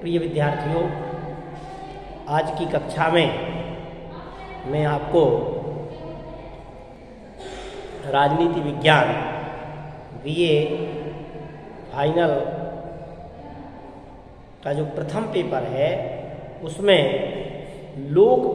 प्रिय विद्यार्थियों, आज की कक्षा में मैं आपको राजनीति विज्ञान बीए फाइनल का जो प्रथम पेपर है उसमें लोक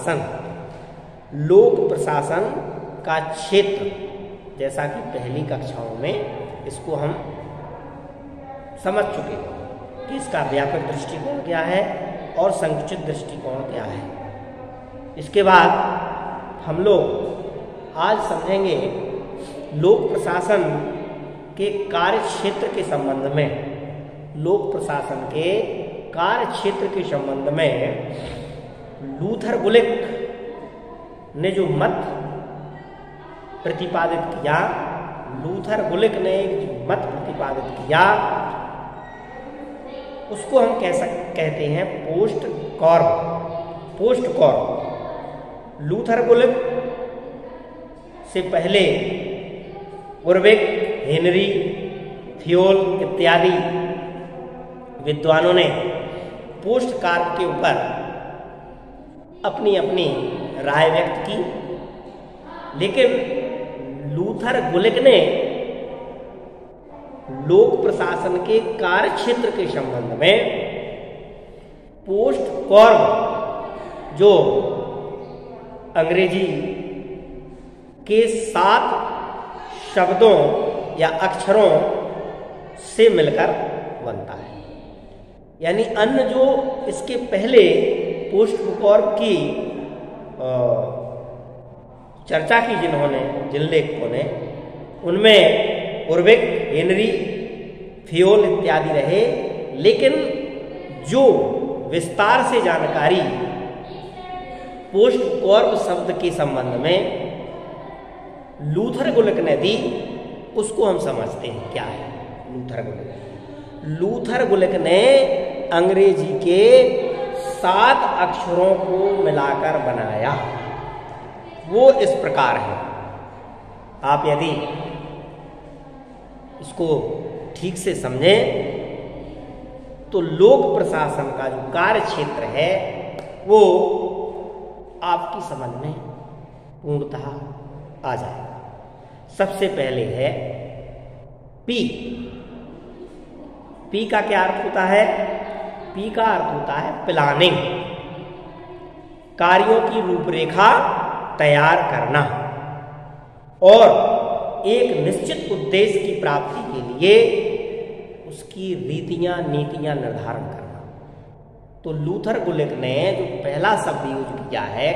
प्रशासन का क्षेत्र, जैसा कि पहली कक्षाओं में इसको हम समझ चुके हैं कि इसका व्यापक दृष्टिकोण क्या है और संकुचित दृष्टिकोण क्या है। इसके बाद हम लोग आज समझेंगे लोक प्रशासन के कार्य क्षेत्र के संबंध में। लोक प्रशासन के कार्य क्षेत्र के संबंध में लूथर गुलिक ने जो मत प्रतिपादित किया, लूथर गुलिक ने एक मत प्रतिपादित किया, उसको हम कहते हैं पोस्ट कॉर्ब। लूथर गुलिक से पहले उर्विक, हेनरी, थियोल इत्यादि विद्वानों ने पोस्ट कॉर्ब के ऊपर अपनी अपनी राय व्यक्त की, लेकिन लूथर गुलिक ने लोक प्रशासन के कार्य क्षेत्र के संबंध में पोस्ट कॉर्ब, जो अंग्रेजी के 7 शब्दों या अक्षरों से मिलकर बनता है, यानी अन्य जो इसके पहले पोस्ट कॉर्ब की चर्चा की जिन लेखकों ने, उनमें उर्विक, हेनरी, थियोल इत्यादि रहे, लेकिन जो विस्तार से जानकारी पोस्ट कॉर्ब शब्द के संबंध में लूथर गुलिक ने दी, उसको हम समझते हैं क्या है। लूथर गुलिक ने अंग्रेजी के 7 अक्षरों को मिलाकर बनाया। वो इस प्रकार है। आप यदि इसको ठीक से समझें तो लोक प्रशासन का जो कार्य क्षेत्र है वो आपकी समझ में पूर्णतः आ जाएगा। सबसे पहले है पी का क्या अर्थ होता है? पी का अर्थ होता है प्लानिंग, कार्यों की रूपरेखा तैयार करना और एक निश्चित उद्देश्य की प्राप्ति के लिए उसकी रीतियां नीतियां निर्धारण करना। तो लूथर गुलिक ने जो पहला शब्द यूज किया है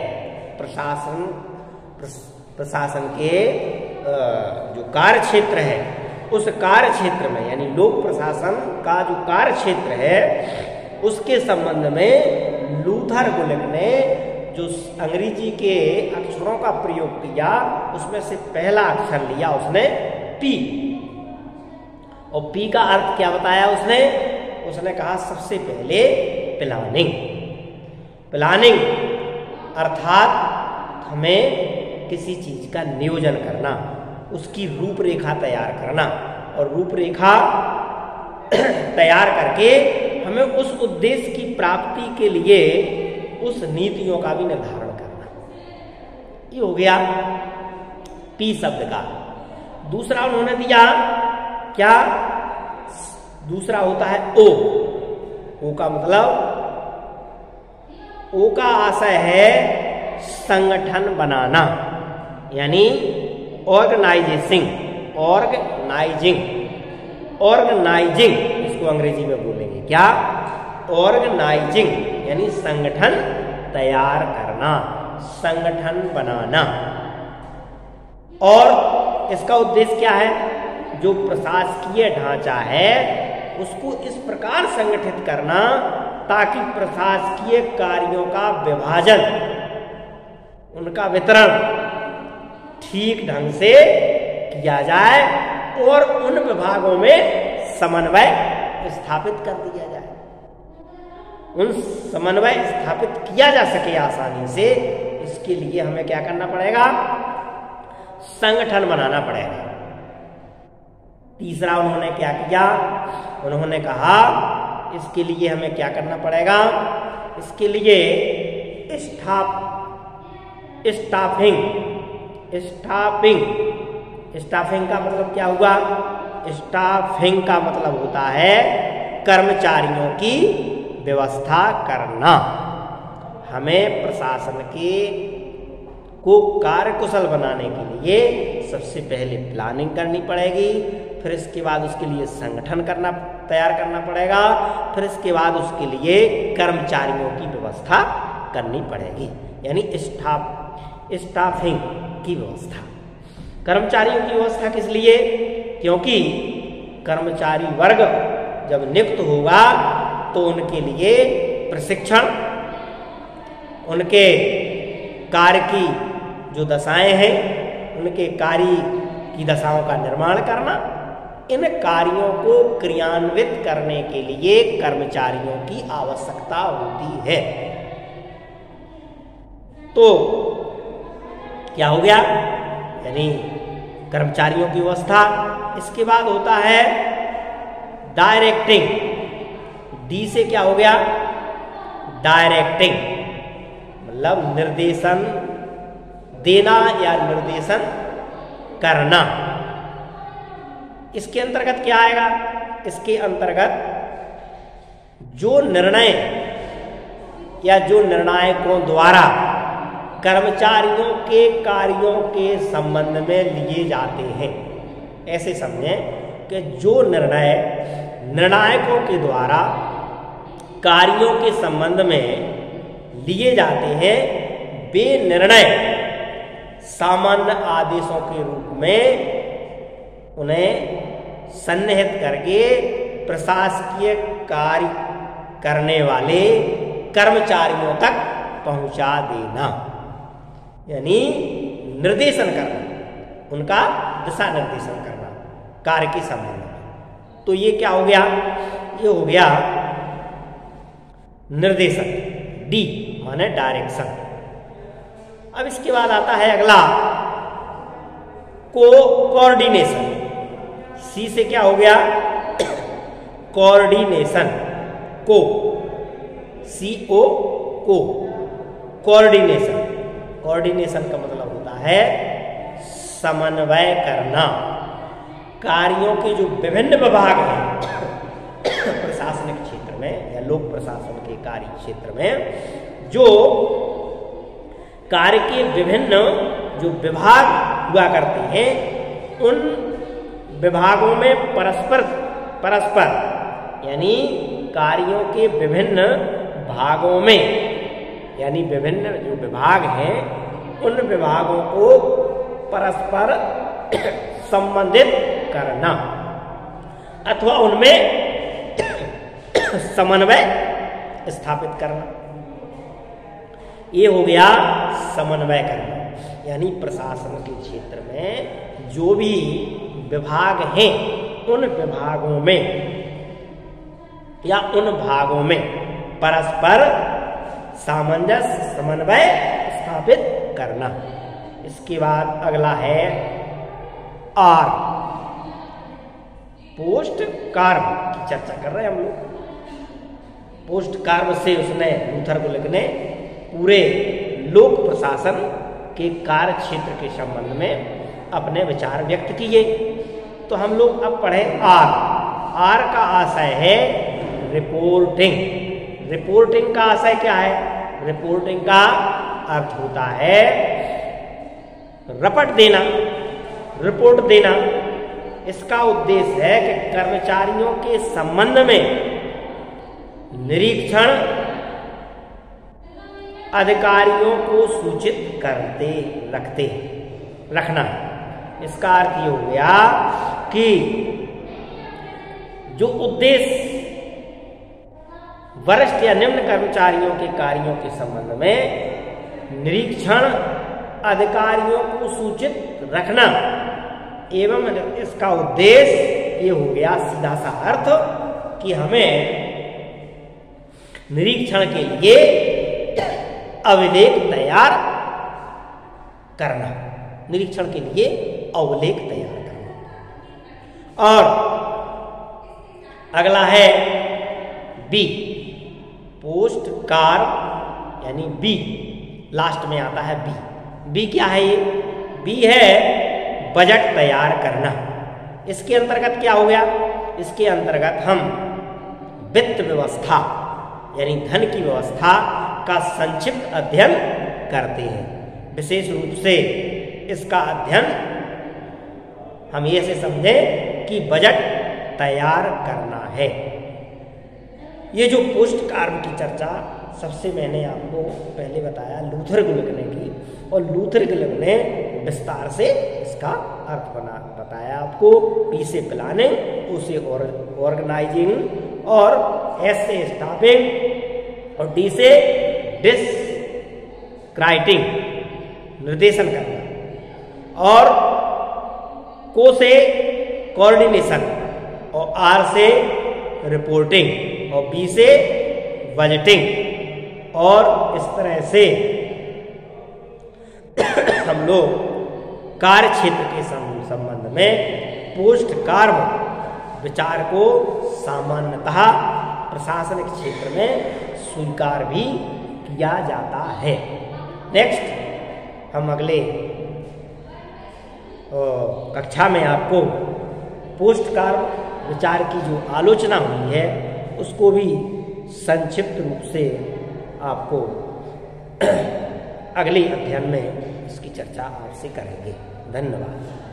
प्रशासन के जो कार्य क्षेत्र है, उस कार्य क्षेत्र में, यानी लोक प्रशासन का जो कार्य क्षेत्र है उसके संबंध में लूथर गुलिक ने जो अंग्रेजी के अक्षरों का प्रयोग किया, उसमें से पहला अक्षर लिया उसने पी। और पी का अर्थ क्या बताया उसने कहा सबसे पहले प्लानिंग अर्थात हमें किसी चीज का नियोजन करना, उसकी रूपरेखा तैयार करना, और रूपरेखा तैयार करके हमें उस उद्देश्य की प्राप्ति के लिए उस नीतियों का भी निर्धारण करना। ये हो गया पी शब्द का। दूसरा उन्होंने दिया क्या? दूसरा होता है ओ का मतलब, ओ का आशय है संगठन बनाना, यानी ऑर्गेनाइजिंग, इसको अंग्रेजी में बोलेंगे क्या? ऑर्गेनाइजिंग, यानी संगठन तैयार करना, संगठन बनाना। और इसका उद्देश्य क्या है? जो प्रशासकीय ढांचा है उसको इस प्रकार संगठित करना ताकि प्रशासकीय कार्यों का विभाजन, उनका वितरण ठीक ढंग से किया जाए और उन विभागों में समन्वय स्थापित कर दिया जाए। उन समन्वय स्थापित किया जा सके आसानी से, इसके लिए हमें क्या करना पड़ेगा? संगठन बनाना पड़ेगा। तीसरा उन्होंने क्या किया? उन्होंने कहा इसके लिए हमें क्या करना पड़ेगा, इसके लिए स्टाफिंग का मतलब क्या हुआ, स्टाफिंग का मतलब होता है कर्मचारियों की व्यवस्था करना। हमें प्रशासन को कार्यकुशल बनाने के लिए सबसे पहले प्लानिंग करनी पड़ेगी, फिर इसके बाद उसके लिए संगठन तैयार करना पड़ेगा, फिर इसके बाद उसके लिए कर्मचारियों की व्यवस्था करनी पड़ेगी, यानी स्टाफिंग की व्यवस्था। कर्मचारियों की व्यवस्था किस लिए, क्योंकि कर्मचारी वर्ग जब नियुक्त होगा तो उनके लिए प्रशिक्षण, उनके कार्य की जो दशाएं हैं उनके कार्य की दशाओं का निर्माण करना, इन कार्यों को क्रियान्वित करने के लिए कर्मचारियों की आवश्यकता होती है। तो क्या हो गया, यानी कर्मचारियों की व्यवस्था। इसके बाद होता है डायरेक्टिंग, डी से क्या हो गया, डायरेक्टिंग मतलब निर्देशन देना या निर्देशन करना। इसके अंतर्गत क्या आएगा, इसके अंतर्गत जो निर्णय या जो निर्णायकों द्वारा कर्मचारियों के कार्यों के संबंध में लिए जाते हैं, ऐसे समझें कि जो निर्णय निर्णायकों के द्वारा कार्यों के संबंध में लिए जाते हैं, वे निर्णय सामान्य आदेशों के रूप में उन्हें सन्निहित करके प्रशासकीय कार्य करने वाले कर्मचारियों तक पहुंचा देना, यानी निर्देशन करना, उनका दिशा निर्देशन करना कार्य के संबंध में। तो ये क्या हो गया, ये हो गया निर्देशन, डी माने डायरेक्शन। अब इसके बाद आता है अगला कोऑर्डिनेशन, सी से क्या हो गया, कोऑर्डिनेशन, को CO को कोऑर्डिनेशन। कोऑर्डिनेशन का मतलब होता है समन्वय करना। कार्यों के जो विभिन्न विभाग हैं प्रशासनिक क्षेत्र में या लोक प्रशासन के कार्य क्षेत्र में, जो कार्य के विभिन्न जो विभाग हुआ करते हैं, उन विभागों में परस्पर यानी कार्यों के विभिन्न भागों में, यानी विभिन्न जो विभाग हैं उन विभागों को परस्पर संबंधित करना अथवा उनमें समन्वय स्थापित करना, ये हो गया समन्वय करना। यानी प्रशासन के क्षेत्र में जो भी विभाग हैं उन विभागों में या उन भागों में परस्पर सामंजस्य समन्वय स्थापित करना। इसके बाद अगला है आर, पोस्ट कार्म की चर्चा कर रहे हैं हम लोग। पोस्ट कार्म से उसने लूथर को लिखने पूरे लोक प्रशासन के कार्य क्षेत्र के संबंध में अपने विचार व्यक्त किए। तो हम लोग अब पढ़े आर। आर का आशय है रिपोर्टिंग। रिपोर्टिंग का आशय क्या है? रिपोर्टिंग का अर्थ होता है रपट देना, रिपोर्ट देना। इसका उद्देश्य है कि कर्मचारियों के संबंध में निरीक्षण अधिकारियों को सूचित करते रखना। इसका अर्थ ये हो गया कि जो उद्देश्य वरिष्ठ या निम्न कर्मचारियों के कार्यों के संबंध में निरीक्षण अधिकारियों को सूचित रखना एवं इसका उद्देश्य ये हो गया सीधा सा अर्थ कि हमें निरीक्षण के लिए अभिलेख तैयार करना, निरीक्षण के लिए अभिलेख तैयार करना। और अगला है बी, पोस्ट कार्ब यानी बी, लास्ट में आता है बी। बी क्या है ये? बी है बजट तैयार करना। इसके अंतर्गत क्या हो गया? इसके अंतर्गत हम वित्त व्यवस्था यानी धन की व्यवस्था का संक्षिप्त अध्ययन करते हैं। विशेष रूप से इसका अध्ययन हम ये से समझें कि बजट तैयार करना है। ये जो पोस्ट कार्ब की चर्चा सबसे मैंने आपको पहले बताया लूथर गुलिक ने की, और लूथर गुलिक ने विस्तार से इसका अर्थ बताया आपको। पी से प्लानिंग, ओ से ऑर्गेनाइजिंग, और एस से स्टाफिंग, और डी से डिस्क्राइबिंग निर्देशन करना, और को से कोऑर्डिनेशन, और आर से रिपोर्टिंग, और बी से बजटिंग। और इस तरह से हम लोग कार्य क्षेत्र के संबंध में पोस्ट कार्ब विचार को सामान्यतः प्रशासनिक क्षेत्र में स्वीकार भी किया जाता है। नेक्स्ट हम अगले कक्षा में आपको पोस्ट कार्ब विचार की जो आलोचना हुई है उसको भी संक्षिप्त रूप से आपको अगले अध्ययन में इसकी चर्चा आपसे करेंगे। धन्यवाद।